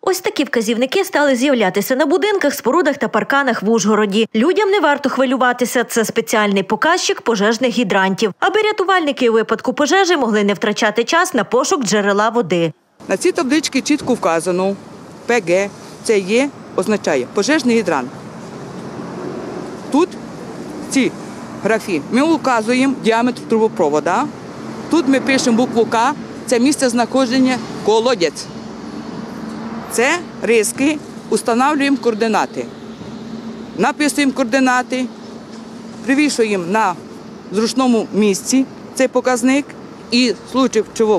Ось такі вказівники стали з'являтися на будинках, спорудах та парканах в Ужгороді. Людям не варто хвилюватися – це спеціальний показчик пожежних гідрантів, аби рятувальники у випадку пожежі могли не втрачати час на пошук джерела води. На цій табличці чітко вказано ПГ, це є, означає пожежний гідрант. Тут в цій графі ми вказуємо діаметр трубопроводу, тут ми пишемо букву К, це місце знаходження колодязь. Це риски, встановлюємо координати. Написуємо координати, привішуємо на зручному місці цей показник і в случаї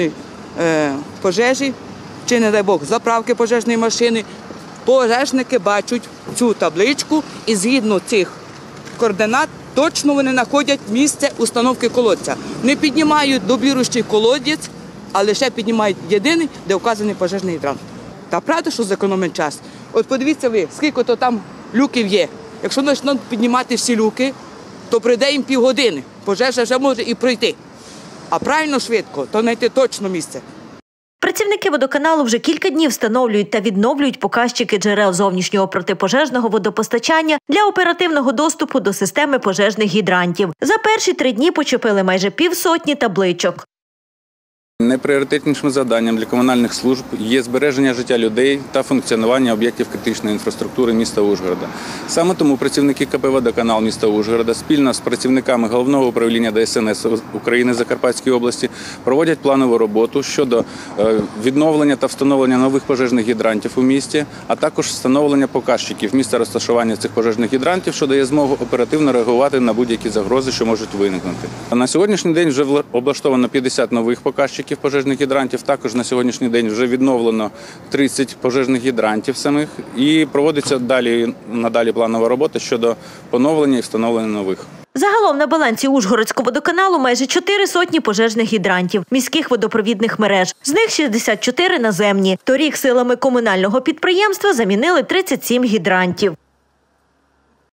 пожежі, чи, не дай Бог, заправки пожежної машини, пожежники бачать цю табличку і згідно цих координат точно вони знаходять місце установки колодця. Не піднімають добірущий колодязь, а лише піднімають єдиний, де вказаний пожежний гідрант. Та правда, що зекономить час? От подивіться ви, скільки то там люків є. Якщо почнуть піднімати всі люки, то прийде їм півгодини. Пожежа вже може і пройти. А правильно швидко, то знайти точно місце. Працівники водоканалу вже кілька днів встановлюють та відновлюють показчики джерел зовнішнього протипожежного водопостачання для оперативного доступу до системи пожежних гідрантів. За перші 3 дні почепили майже півсотні табличок. Найпріоритетнішим завданням для комунальних служб є збереження життя людей та функціонування об'єктів критичної інфраструктури міста Ужгорода. Саме тому працівники КП «Водоканал» міста Ужгорода спільно з працівниками Головного управління ДСНС України Закарпатської області проводять планову роботу щодо відновлення та встановлення нових пожежних гідрантів у місті, а також встановлення показчиків місця розташування цих пожежних гідрантів, що дає змогу оперативно реагувати на будь-які загрози, що можуть виникнути. На сьогоднішній день вже облаштовано 50 нових показчиків пожежних гідрантів. Також на сьогоднішній день вже відновлено 30 пожежних гідрантів самих і проводиться надалі планова робота щодо поновлення і встановлення нових. Загалом на балансі Ужгородського водоканалу майже 400 пожежних гідрантів, міських водопровідних мереж. З них 64 наземні. Торік силами комунального підприємства замінили 37 гідрантів.